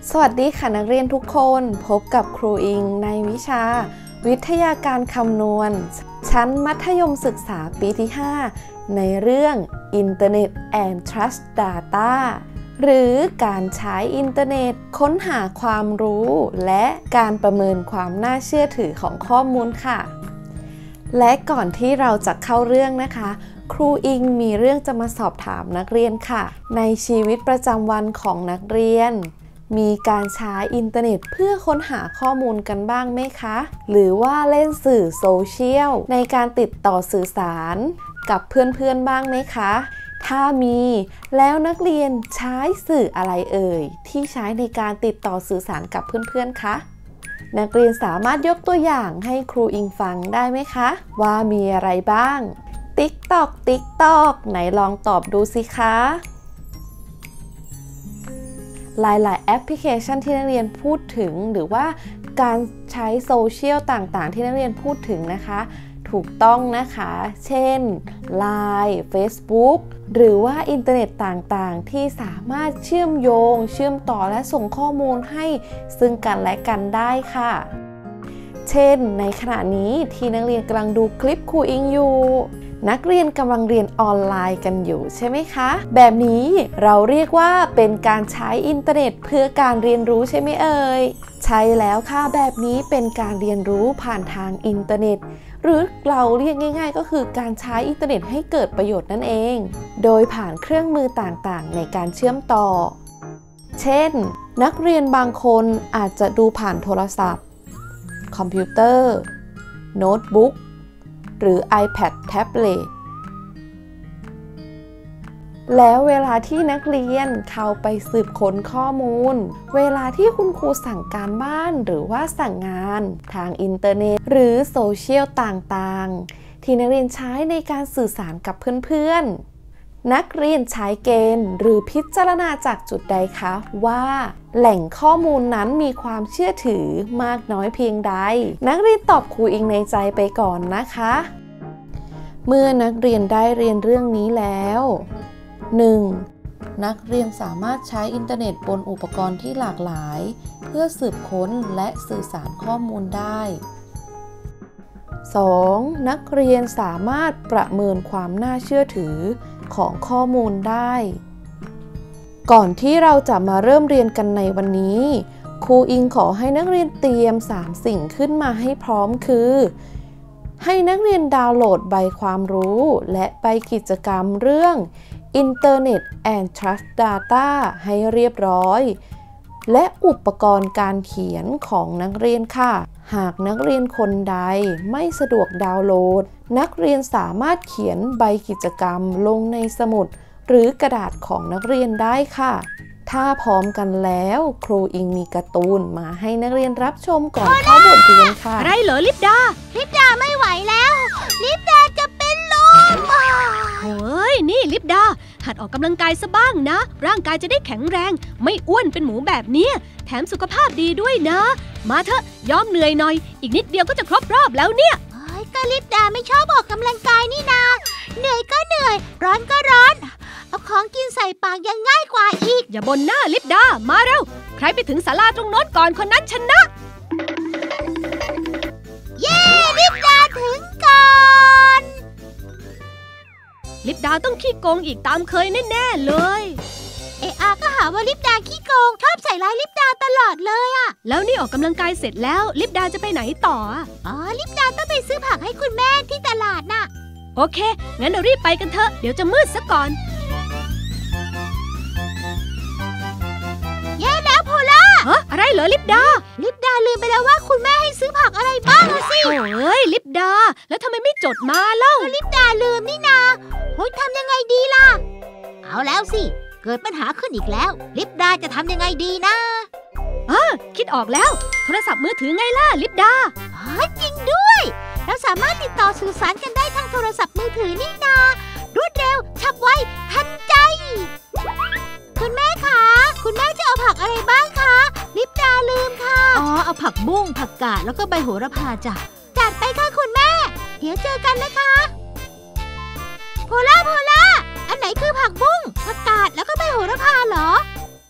สวัสดีค่ะนักเรียนทุกคนพบกับครูอิงในวิชาวิทยาการคำนวณชั้นมัธยมศึกษาปีที่ 5 ในเรื่อง Internet and Trust Data หรือการใช้อินเทอร์เน็ตค้นหาความรู้และการประเมินความน่าเชื่อถือของข้อมูลค่ะและก่อนที่เราจะเข้าเรื่องนะคะครูอิงมีเรื่องจะมาสอบถามนักเรียนค่ะในชีวิตประจำวันของนักเรียนมีการใช้อินเทอร์เน็ตเพื่อค้นหาข้อมูลกันบ้างไหมคะหรือว่าเล่นสื่อโซเชียลในการติดต่อสื่อสารกับเพื่อนๆบ้างไหมคะถ้ามีแล้วนักเรียนใช้สื่ออะไรเอ่ยที่ใช้ในการติดต่อสื่อสารกับเพื่อนๆคะนักเรียนสามารถยกตัวอย่างให้ครูอิงฟังได้ไหมคะว่ามีอะไรบ้างTikTok ไหนลองตอบดูสิคะหลายๆแอปพลิเคชันที่นักเรียนพูดถึงหรือว่าการใช้โซเชียลต่างๆที่นักเรียนพูดถึงนะคะถูกต้องนะคะเช่น LINE Facebook หรือว่าอินเทอร์เน็ตต่างๆที่สามารถเชื่อมโยงเชื่อมต่อและส่งข้อมูลให้ซึ่งกันและกันได้ค่ะเช่นในขณะนี้ที่นักเรียนกำลังดูคลิปครูอิงอยู่นักเรียนกำลังเรียนออนไลน์กันอยู่ใช่ไหมคะแบบนี้เราเรียกว่าเป็นการใช้อินเทอร์เน็ตเพื่อการเรียนรู้ใช่ไหมเอ่ยใช่แล้วค่ะแบบนี้เป็นการเรียนรู้ผ่านทางอินเทอร์เน็ตหรือเราเรียกง่ายๆก็คือการใช้อินเทอร์เน็ตให้เกิดประโยชน์นั่นเองโดยผ่านเครื่องมือต่างๆในการเชื่อมต่อเช่นนักเรียนบางคนอาจจะดูผ่านโทรศัพท์คอมพิวเตอร์โน้ตบุ๊กหรือ iPad Tablet แล้วเวลาที่นักเรียนเข้าไปสืบค้นข้อมูลเวลาที่คุณครูสั่งการบ้านหรือว่าสั่งงานทางอินเทอร์เน็ตหรือโซเชียลต่างๆที่นักเรียนใช้ในการสื่อสารกับเพื่อนๆนักเรียนใช้เกณฑ์หรือพิจารณาจากจุดใดคะว่าแหล่งข้อมูลนั้นมีความเชื่อถือมากน้อยเพียงใดนักเรียนตอบครูอิงในใจไปก่อนนะคะเมื่อนักเรียนได้เรียนเรื่องนี้แล้ว 1. นักเรียนสามารถใช้อินเทอร์เน็ตบนอุปกรณ์ที่หลากหลายเพื่อสืบค้นและสื่อสารข้อมูลได้ 2. นักเรียนสามารถประเมินความน่าเชื่อถือของข้อมูลได้ก่อนที่เราจะมาเริ่มเรียนกันในวันนี้ครูอิงขอให้นักเรียนเตรียม3สิ่งขึ้นมาให้พร้อมคือให้นักเรียนดาวน์โหลดใบความรู้และใบกิจกรรมเรื่อง Internet and Trust Data ให้เรียบร้อยและอุปกรณ์การเขียนของนักเรียนค่ะหากนักเรียนคนใดไม่สะดวกดาวน์โหลดนักเรียนสามารถเขียนใบกิจกรรมลงในสมุดหรือกระดาษของนักเรียนได้ค่ะถ้าพร้อมกันแล้วครูอิงมีการ์ตูนมาให้นักเรียนรับชมก่อนเข้าบทเรียนค่ะอะไรเหรอลิปดาไม่ไหวแล้วลิปดาจะเป็นลมโอ้ยนี่ลิปดาหัดออกกำลังกายซะบ้างนะร่างกายจะได้แข็งแรงไม่อ้วนเป็นหมูแบบนี้แถมสุขภาพดีด้วยนะมาเถอะยอมเหนื่อยหน่อยอีกนิดเดียวก็จะครบรอบแล้วเนี่ยก็ลิปดาไม่ชอบออกกำลังกายนี่นาเหนื่อยก็เหนื่อยร้อนก็ร้อนเอาของกินใส่ปากยังง่ายกว่าอีกอย่าบ่นหน้าลิปดามาเร็วใครไปถึงศาลาตรงโน้นก่อนคนนั้นชนะเย้ลิปดาถึงก่อนลิปดาต้องขี้โกงอีกตามเคยแน่ๆเลยอาก็หาว่าลิปดาขี้โกงชอบใส่ร้ายลิปดาตลอดเลยอะแล้วนี่ออกกำลังกายเสร็จแล้วลิปดาจะไปไหนต่อลิปดาต้องไปซื้อผักให้คุณแม่ที่ตลาดน่ะโอเคงั้นเรารีบไปกันเถอะเดี๋ยวจะมืดซะก่อนแย่แล้วโพล่าอะไรเหรอลิปดาลืมไปแล้วว่าคุณแม่ให้ซื้อผักอะไรบ้างสิโอ้ยลิปดาแล้วทำไมไม่จดมาเล่าลิปดาลืมนี่นาทำยังไงดีล่ะเอาแล้วสิเกิดปัญหาขึ้นอีกแล้วลิปดาจะทำยังไงดีนะคิดออกแล้วโทรศัพท์มือถือไงล่ะลิปดาจริงด้วยเราสามารถติดต่อสื่อสารกันได้ทางโทรศัพท์มือถือนี่นารวดเร็วฉับไวทันใจคุณแม่คะคุณแม่จะเอาผักอะไรบ้างคะลิปดาลืมค่ะเอาผักบุ้งผักกาดแล้วก็ใบโหระพาจ้ะจัดไปค่ะคุณแม่เดี๋ยวเจอกันนะคะโพล่าอันไหนคือผักบุ้งผักกาดแล้วก็ใบโหระพาเหรอ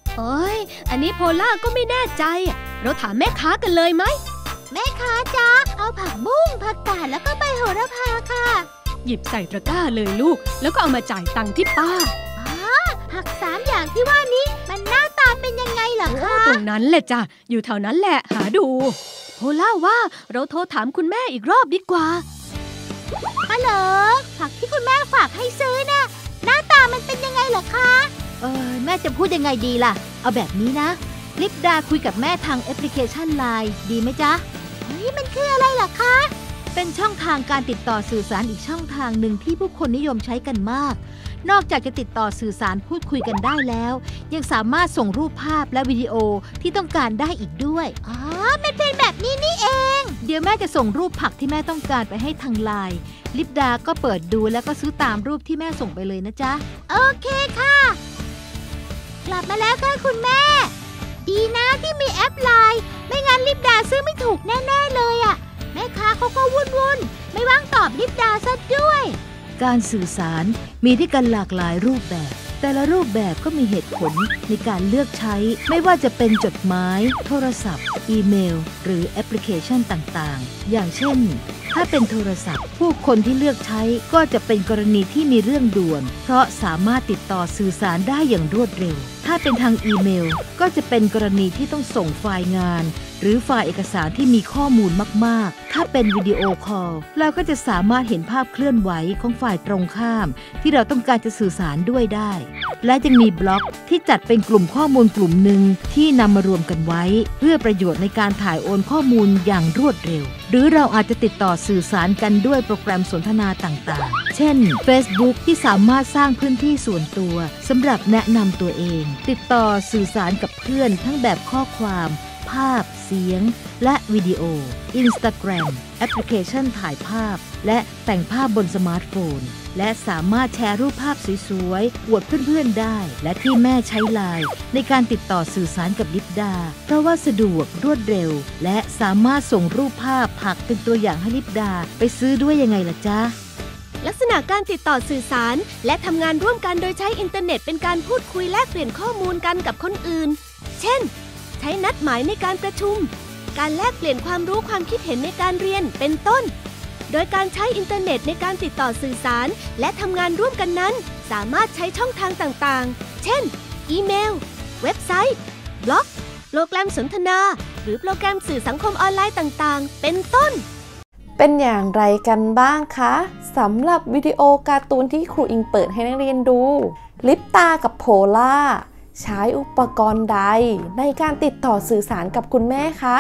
โอ้ยอันนี้โพล่าก็ไม่แน่ใจเราถามแม่ค้ากันเลยไหมแม่ค้าจ๊ะเอาผักบุ้งผักกาดแล้วก็ใบโหระพาค่ะหยิบใส่ตะกร้าเลยลูกแล้วก็เอามาจ่ายตังค์ที่ป้าผัก3 อย่างที่ว่านี้มันหน้าตาเป็นยังไงเหรอคะตรงนั้นแหละจ้ะอยู่แถวนั้นแหละหาดูโพล่าว่าเราโทรถามคุณแม่อีกรอบดีกว่าฮัลโหลผักที่คุณแม่ฝากให้ซื้อน่ะหน้าตามันเป็นยังไงเหรอคะแม่จะพูดยังไงดีล่ะเอาแบบนี้นะลิปดาคุยกับแม่ทางแอปพลิเคชัน LINE ดีไหมจ๊ะมันคืออะไรเหรอคะเป็นช่องทางการติดต่อสื่อสารอีกช่องทางหนึ่งที่ผู้คนนิยมใช้กันมากนอกจากจะติดต่อสื่อสารพูดคุยกันได้แล้วยังสามารถส่งรูปภาพและวิดีโอที่ต้องการได้อีกด้วยมันเป็นแบบนี้นี่เองเดี๋ยวแม่จะส่งรูปผักที่แม่ต้องการไปให้ทาง LINE ลิปดาก็เปิดดูแล้วก็ซื้อตามรูปที่แม่ส่งไปเลยนะจ๊ะโอเคค่ะกลับมาแล้วค่ะคุณแม่ดีนะที่มีแอป LINE ไม่งั้นลิปดาซื้อไม่ถูกแน่ๆเลยอ่ะแม่ค้าเขาก็วุ่นๆไม่ว่างตอบลิปดาซะด้วยการสื่อสารมีด้วยกันหลากหลายรูปแบบแต่ละรูปแบบก็มีเหตุผลในการเลือกใช้ไม่ว่าจะเป็นจดหมายโทรศัพท์อีเมลหรือแอปพลิเคชันต่างๆอย่างเช่นถ้าเป็นโทรศัพท์ผู้คนที่เลือกใช้ก็จะเป็นกรณีที่มีเรื่องด่วนเพราะสามารถติดต่อสื่อสารได้อย่างรวดเร็วถ้าเป็นทางอีเมลก็จะเป็นกรณีที่ต้องส่งไฟล์งานหรือไฟล์เอกสารที่มีข้อมูลมากๆถ้าเป็นวิดีโอคอลเราก็จะสามารถเห็นภาพเคลื่อนไหวของฝ่ายตรงข้ามที่เราต้องการจะสื่อสารด้วยได้และยังมีบล็อกที่จัดเป็นกลุ่มข้อมูลกลุ่มหนึ่งที่นำมารวมกันไว้เพื่อประโยชน์ในการถ่ายโอนข้อมูลอย่างรวดเร็วหรือเราอาจจะติดต่อสื่อสารกันด้วยโปรแกรมสนทนาต่างๆเช่น Facebook ที่สามารถสร้างพื้นที่ส่วนตัวสำหรับแนะนำตัวเองติดต่อสื่อสารกับเพื่อนทั้งแบบข้อความภาพเสียงและวิดีโอ Instagram แอปพลิเคชันถ่ายภาพและแต่งภาพบนสมาร์ทโฟนและสามารถแชร์รูปภาพสวยๆอวดเพื่อนๆได้และที่แม่ใช้ LINE ในการติดต่อสื่อสารกับลิปดาเพราะว่าสะดวกรวดเร็วและสามารถส่งรูปภาพผักเป็นตัวอย่างให้ลิปดาไปซื้อด้วยยังไงล่ะจ๊ะลักษณะการติดต่อสื่อสารและทำงานร่วมกันโดยใช้อินเทอร์เน็ตเป็นการพูดคุยแลกเปลี่ยนข้อมูลกันกับคนอื่นเช่นใช้นัดหมายในการประชุมการแลกเปลี่ยนความรู้ความคิดเห็นในการเรียนเป็นต้นโดยการใช้อินเทอร์เน็ตในการติดต่อสื่อสารและทำงานร่วมกันนั้นสามารถใช้ช่องทางต่างๆเช่นอีเมลเว็บไซต์บล็อกโปรแกรมสนทนาหรือโปรแกรมสื่อสังคมออนไลน์ต่างๆเป็นต้นเป็นอย่างไรกันบ้างคะสำหรับวิดีโอการ์ตูนที่ครูอิงเปิดให้นักเรียนดูลิปตากับโพล่าใช้อุปกรณ์ใดในการติดต่อสื่อสารกับคุณแม่คะ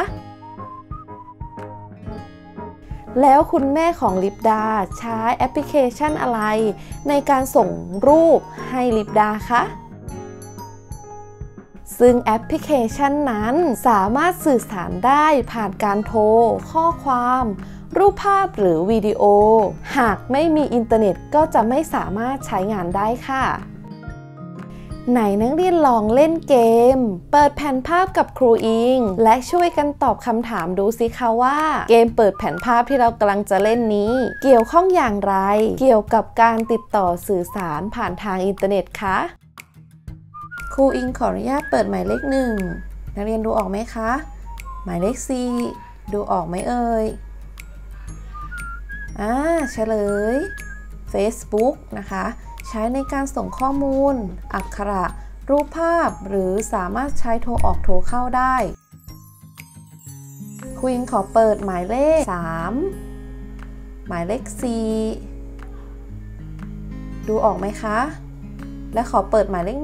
แล้วคุณแม่ของลิปดาใช้แอปพลิเคชันอะไรในการส่งรูปให้ลิปดาคะซึ่งแอปพลิเคชันนั้นสามารถสื่อสารได้ผ่านการโทรข้อความรูปภาพหรือวิดีโอหากไม่มีอินเทอร์เน็ตก็จะไม่สามารถใช้งานได้ค่ะไหนนักเรียนลองเล่นเกมเปิดแผ่นภาพกับครูอิงและช่วยกันตอบคำถามดูสิคะว่าเกมเปิดแผ่นภาพที่เรากำลังจะเล่นนี้เกี่ยวข้องอย่างไรเกี่ยวกับการติดต่อสื่อสารผ่านทางอินเทอร์เน็ตคะครูอิงขออนุญาตเปิดหมายเลข1นักเรียนดูออกไหมคะหมายเลข4ดูออกไหมเอ่ยเฉลย Facebook นะคะใช้ในการส่งข้อมูลอักขระรูปภาพหรือสามารถใช้โทรออกโทรเข้าได้ครูอิงขอเปิดหมายเลข3หมายเลข4ดูออกไหมคะและขอเปิดหมายเลข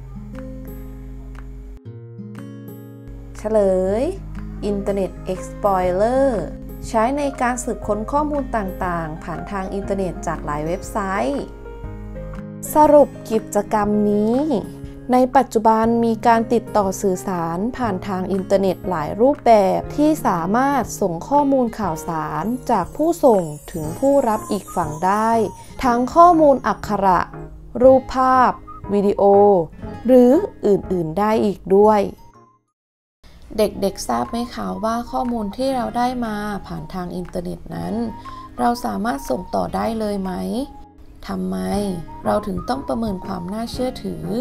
1เฉลย Internet Explorer ใช้ในการสืบค้นข้อมูลต่างๆผ่านทางอินเทอร์เน็ตจากหลายเว็บไซต์สรุปกิจกรรมนี้ในปัจจุบันมีการติดต่อสื่อสารผ่านทางอินเทอร์เน็ตหลายรูปแบบที่สามารถส่งข้อมูลข่าวสารจากผู้ส่งถึงผู้รับอีกฝั่งได้ทั้งข้อมูลอักขระรูปภาพวิดีโอหรืออื่นๆได้อีกด้วยเด็กๆทราบไหมคะว่าข้อมูลที่เราได้มาผ่านทางอินเทอร์เน็ตนั้นเราสามารถส่งต่อได้เลยไหมทำไมเราถึงต้องประเมินความน่าเชื่อถือ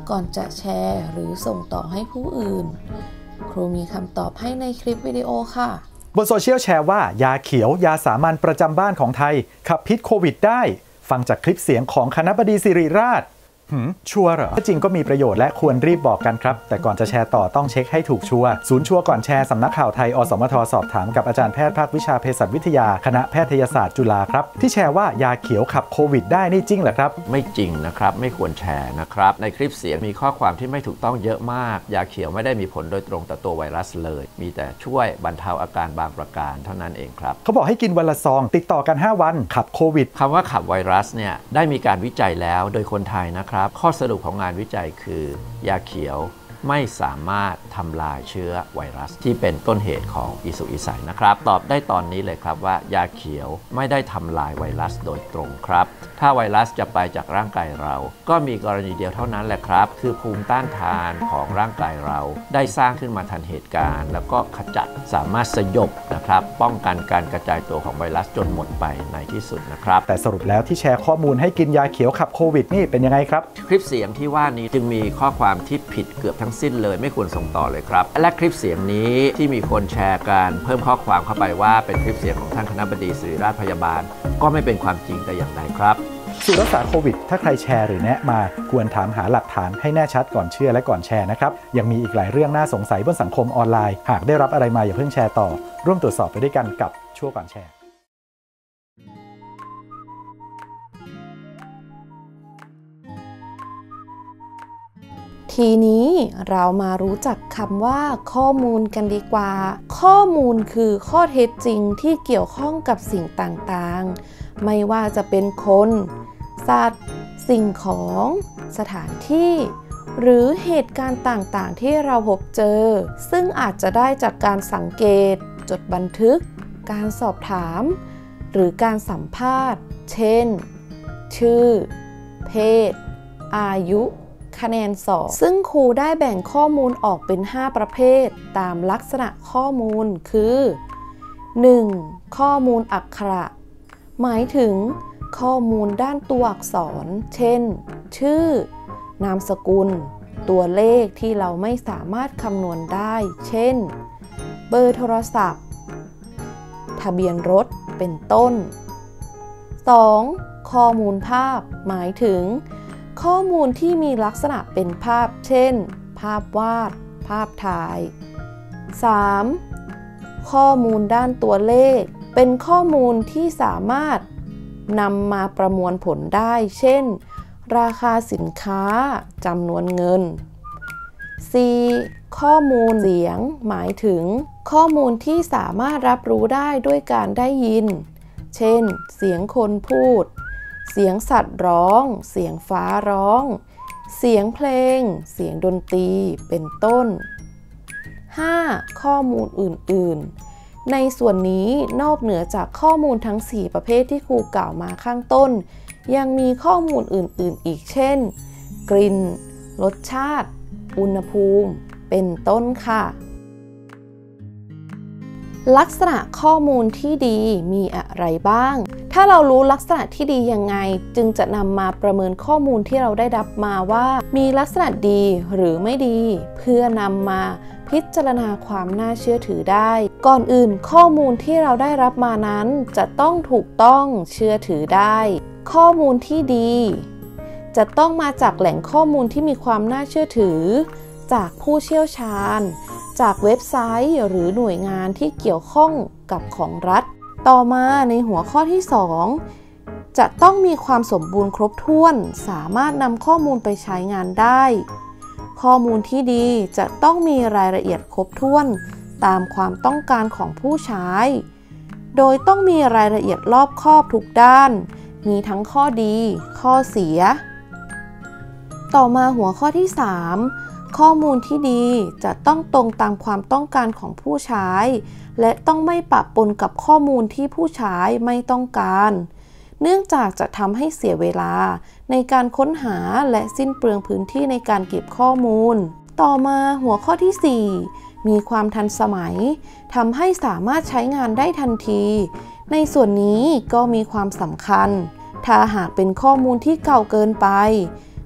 ก่อนจะแชร์หรือส่งต่อให้ผู้อื่นครูมีคำตอบให้ในคลิปวิดีโอค่ะบนโซเชียลแชร์ว่ายาเขียวยาสามัญประจำบ้านของไทยขับพิษโควิดได้ฟังจากคลิปเสียงของคณบดีศิริราชชัวร์เหรอถ้าจริงก็มีประโยชน์และควรรีบบอกกันครับแต่ก่อนจะแชร์ต่อต้องเช็คให้ถูกชัวร์ศูนย์ชัวร์ก่อนแชร์สำนักข่าวไทยอสมทสอบถามกับอาจารย์แพทย์ภาควิชาเภสัชวิทยาคณะแพทยศาสตร์จุฬาครับที่แชร์ว่ายาเขียวขับโควิดได้นี่จริงเหรอครับไม่จริงนะครับไม่ควรแชร์นะครับในคลิปเสียงมีข้อความที่ไม่ถูกต้องเยอะมากยาเขียวไม่ได้มีผลโดยตรงต่อตัวไวรัสเลยมีแต่ช่วยบรรเทาอาการบางประการเท่านั้นเองครับเขาบอกให้กินวันละซองติดต่อกัน5วันขับโควิดคำว่าขับไวรัสเนี่ยได้มีการวิจัยแล้วโดยคนไทยนะครับข้อสรุปของงานวิจัยคือยาเขียวไม่สามารถทำลายเชื้อไวรัสที่เป็นต้นเหตุของอีสุกอีใสนะครับตอบได้ตอนนี้เลยครับว่ายาเขียวไม่ได้ทำลายไวรัสโดยตรงครับถ้าไวรัสจะไปจากร่างกายเราก็มีกรณีเดียวเท่านั้นแหละครับคือภูมิต้านทานของร่างกายเราได้สร้างขึ้นมาทันเหตุการณ์แล้วก็ขจัดสามารถสยบนะครับป้องกันการกระจายตัวของไวรัสจนหมดไปในที่สุดนะครับแต่สรุปแล้วที่แชร์ข้อมูลให้กินยาเขียวขับโควิดนี่เป็นยังไงครับคลิปเสียงที่ว่านี้จึงมีข้อความที่ผิดเกือบทั้งสิ้นเลยไม่ควรส่งต่อเลยครับและคลิปเสียงนี้ที่มีคนแชร์กันเพิ่มข้อความเข้าไปว่าเป็นคลิปเสียงของท่านคณบดีศิริราชพยาบาลก็ไม่เป็นความจริงแต่อย่างใดครับสูตรรักษาโควิดถ้าใครแชร์หรือแนะมาควรถามหาหลักฐานให้แน่ชัดก่อนเชื่อและก่อนแชร์นะครับยังมีอีกหลายเรื่องน่าสงสัยบนสังคมออนไลน์หากได้รับอะไรมาอย่าเพิ่งแชร์ต่อร่วมตรวจสอบไปด้วยกันกับชั่วก่อนแชร์ทีนี้เรามารู้จักคำว่าข้อมูลกันดีกว่าข้อมูลคือข้อเท็จจริงที่เกี่ยวข้องกับสิ่งต่างๆไม่ว่าจะเป็นคนสัตว์สิ่งของสถานที่หรือเหตุการณ์ต่างๆที่เราพบเจอซึ่งอาจจะได้จากการสังเกตจดบันทึกการสอบถามหรือการสัมภาษณ์เช่นชื่อเพศอายุคะแนนสอบซึ่งครูได้แบ่งข้อมูลออกเป็น5ประเภทตามลักษณะข้อมูลคือ 1. ข้อมูลอักขระหมายถึงข้อมูลด้านตัวอักษรเช่นชื่อนามสกุลตัวเลขที่เราไม่สามารถคำนวณได้เช่นเบอร์โทรศัพท์ทะเบียนรถเป็นต้น 2. ข้อมูลภาพหมายถึงข้อมูลที่มีลักษณะเป็นภาพเช่นภาพวาดภาพถ่าย 3. ข้อมูลด้านตัวเลขเป็นข้อมูลที่สามารถนำมาประมวลผลได้เช่นราคาสินค้าจำนวนเงิน 4. ข้อมูลเสียงหมายถึงข้อมูลที่สามารถรับรู้ได้ด้วยการได้ยินเช่นเสียงคนพูดเสียงสัตว์ร้องเสียงฟ้าร้องเสียงเพลงเสียงดนตรีเป็นต้น 5. ข้อมูลอื่นๆในส่วนนี้นอกเหนือจากข้อมูลทั้ง4ประเภทที่ครูกล่าวมาข้างต้นยังมีข้อมูลอื่นๆอีกเช่นกลิ่นรสชาติอุณหภูมิเป็นต้นค่ะลักษณะข้อมูลที่ดีมีอะไรบ้างถ้าเรารู้ลักษณะที่ดียังไงจึงจะนำมาประเมินข้อมูลที่เราได้รับมาว่ามีลักษณะดีหรือไม่ดีเพื่อนำมาพิจารณาความน่าเชื่อถือได้ก่อนอื่นข้อมูลที่เราได้รับมานั้นจะต้องถูกต้องเชื่อถือได้ข้อมูลที่ดีจะต้องมาจากแหล่งข้อมูลที่มีความน่าเชื่อถือจากผู้เชี่ยวชาญจากเว็บไซต์หรือหน่วยงานที่เกี่ยวข้องกับของรัฐต่อมาในหัวข้อที่2จะต้องมีความสมบูรณ์ครบถ้วนสามารถนำข้อมูลไปใช้งานได้ข้อมูลที่ดีจะต้องมีรายละเอียดครบถ้วนตามความต้องการของผู้ใช้โดยต้องมีรายละเอียดรอบคอบทุกด้านมีทั้งข้อดีข้อเสียต่อมาหัวข้อที่3ข้อมูลที่ดีจะต้องตรงตามความต้องการของผู้ใช้และต้องไม่ปะปนกับข้อมูลที่ผู้ใช้ไม่ต้องการเนื่องจากจะทำให้เสียเวลาในการค้นหาและสิ้นเปลืองพื้นที่ในการเก็บข้อมูลต่อมาหัวข้อที่4มีความทันสมัยทำให้สามารถใช้งานได้ทันทีในส่วนนี้ก็มีความสำคัญถ้าหากเป็นข้อมูลที่เก่าเกินไป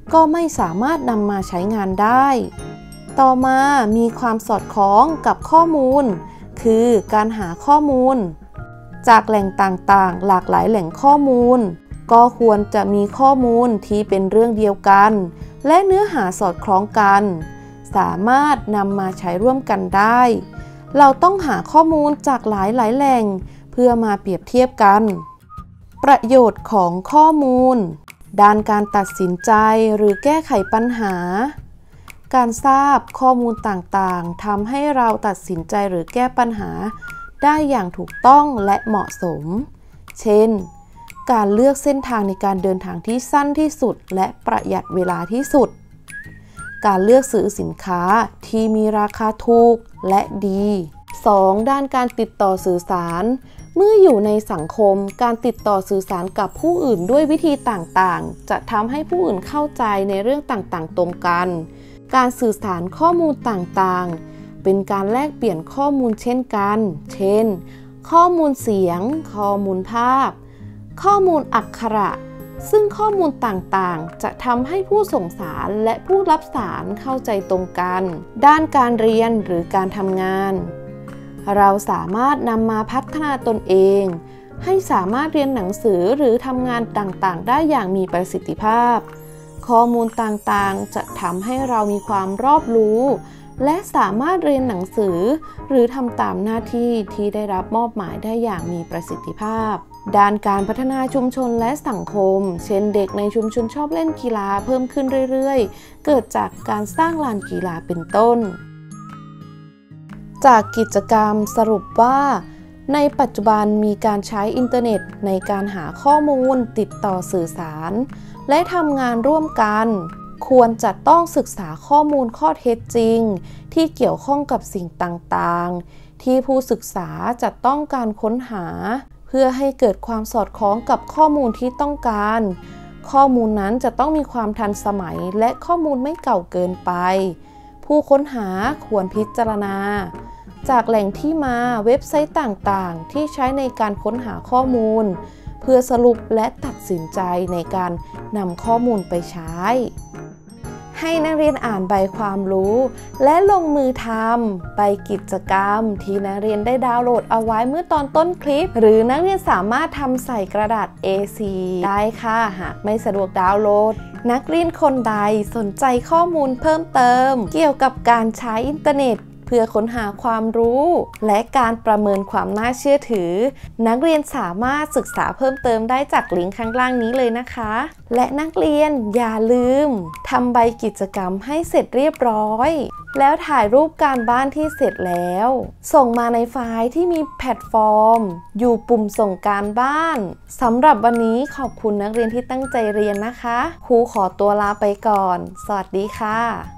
ก็ไม่สามารถนำมาใช้งานได้ ต่อมามีความสอดคล้องกับข้อมูลคือการหาข้อมูลจากแหล่งต่างๆหลากหลายแหล่งข้อมูลก็ควรจะมีข้อมูลที่เป็นเรื่องเดียวกันและเนื้อหาสอดคล้องกันสามารถนำมาใช้ร่วมกันได้เราต้องหาข้อมูลจากหลายแหล่งเพื่อมาเปรียบเทียบกันประโยชน์ของข้อมูลด้านการตัดสินใจหรือแก้ไขปัญหาการทราบข้อมูลต่างๆทำให้เราตัดสินใจหรือแก้ปัญหาได้อย่างถูกต้องและเหมาะสมเช่นการเลือกเส้นทางในการเดินทางที่สั้นที่สุดและประหยัดเวลาที่สุดการเลือกซื้อสินค้าที่มีราคาถูกและดี 2. ด้านการติดต่อสื่อสารเมื่ออยู่ในสังคมการติดต่อสื่อสารกับผู้อื่นด้วยวิธีต่างๆจะทำให้ผู้อื่นเข้าใจในเรื่องต่างๆตรงกันการสื่อสารข้อมูลต่างๆเป็นการแลกเปลี่ยนข้อมูลเช่นกันเช่นข้อมูลเสียงข้อมูลภาพข้อมูลอักขระซึ่งข้อมูลต่างๆจะทำให้ผู้ส่งสารและผู้รับสารเข้าใจตรงกันด้านการเรียนหรือการทำงานเราสามารถนำมาพัฒนาตนเองให้สามารถเรียนหนังสือหรือทำงานต่างๆได้อย่างมีประสิทธิภาพข้อมูลต่างๆจะทำให้เรามีความรอบรู้และสามารถเรียนหนังสือหรือทำตามหน้าที่ที่ได้รับมอบหมายได้อย่างมีประสิทธิภาพด้านการพัฒนาชุมชนและสังคมเช่นเด็กในชุมชนชอบเล่นกีฬาเพิ่มขึ้นเรื่อยๆเกิดจากการสร้างลานกีฬาเป็นต้นจากกิจกรรมสรุปว่าในปัจจุบันมีการใช้อินเทอร์เน็ตในการหาข้อมูลติดต่อสื่อสารและทำงานร่วมกันควรจะต้องศึกษาข้อมูลข้อเท็จจริงที่เกี่ยวข้องกับสิ่งต่างๆที่ผู้ศึกษาจะต้องการค้นหาเพื่อให้เกิดความสอดคล้องกับข้อมูลที่ต้องการข้อมูลนั้นจะต้องมีความทันสมัยและข้อมูลไม่เก่าเกินไปผู้ค้นหาควรพิจารณาจากแหล่งที่มาเว็บไซต์ต่างๆที่ใช้ในการค้นหาข้อมูลเพื่อสรุปและตัดสินใจในการนำข้อมูลไปใช้ให้นักเรียนอ่านใบความรู้และลงมือทำใบกิจกรรมที่นักเรียนได้ดาวน์โหลดเอาไว้เมื่อตอนต้นคลิปหรือนักเรียนสามารถทำใส่กระดาษ A4 ได้ค่ะหากไม่สะดวกดาวน์โหลดนักเรียนคนใดสนใจข้อมูลเพิ่มเติมเกี่ยวกับการใช้อินเทอร์เน็ตเพื่อค้นหาความรู้และการประเมินความน่าเชื่อถือนักเรียนสามารถศึกษาเพิ่มเติมได้จากลิงก์ข้างล่างนี้เลยนะคะและนักเรียนอย่าลืมทำใบกิจกรรมให้เสร็จเรียบร้อยแล้วถ่ายรูปการบ้านที่เสร็จแล้วส่งมาในไฟล์ที่มีแพลตฟอร์มอยู่ปุ่มส่งการบ้านสำหรับวันนี้ขอบคุณนักเรียนที่ตั้งใจเรียนนะคะครูขอตัวลาไปก่อนสวัสดีค่ะ